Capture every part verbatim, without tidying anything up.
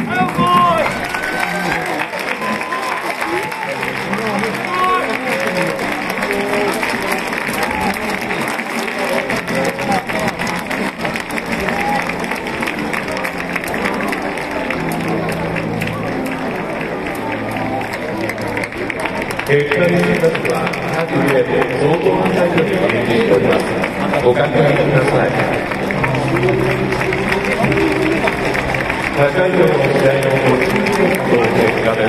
結果にしますは各名で総合案内所に掲示しております。ご確認ください。高井戸の試合のご注意の結果です。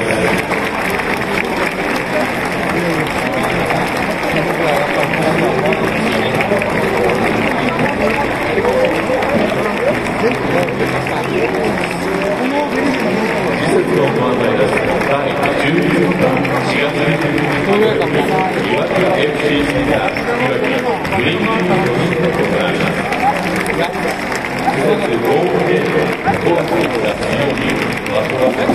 施設のご案内です。だいじゅうよんばんしがつにじゅうににち岩手 エフシー センター岩手グリーンフィールドに行われます。施設合計でごがつみっか水曜日ワールドカップ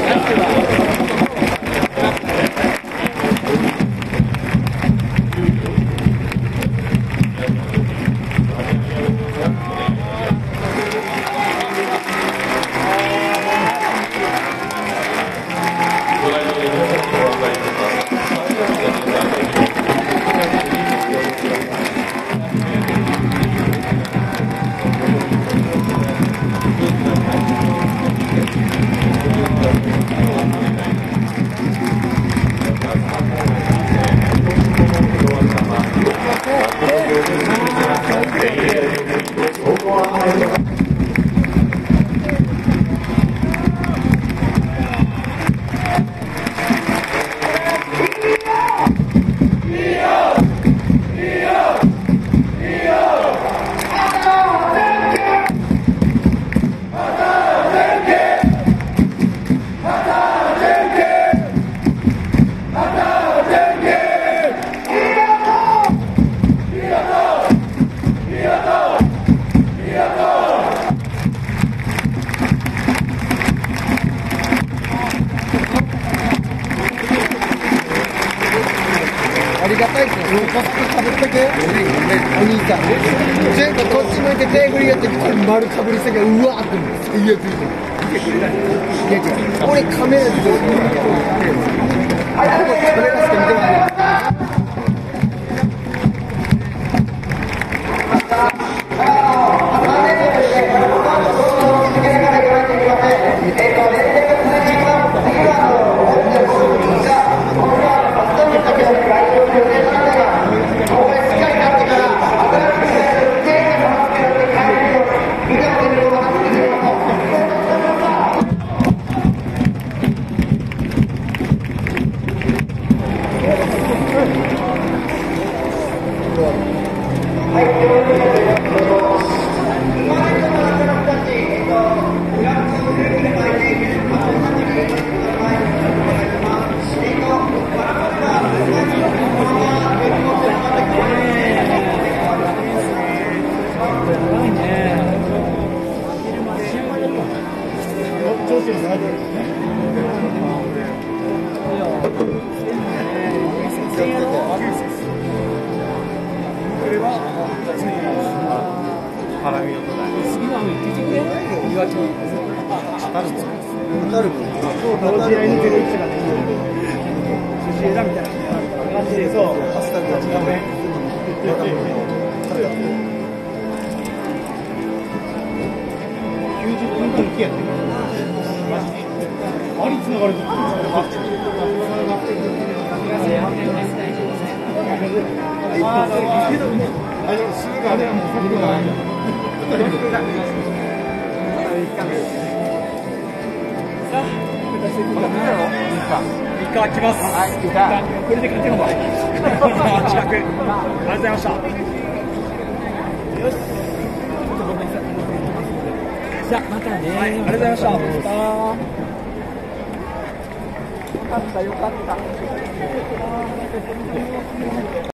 ありがたいですね。かぶったけお兄さん。ちょっとこっち向いて手振りやってきて丸かぶりしてけうわーっていやついてる。いや違う。俺カメラで撮る。カメラしか見てない。 イカ来ます。はい、イカ。これで勝てるのか。近く。ありがとうございました。よし。じゃあまたね。はい、ありがとうございました。よかったよかった。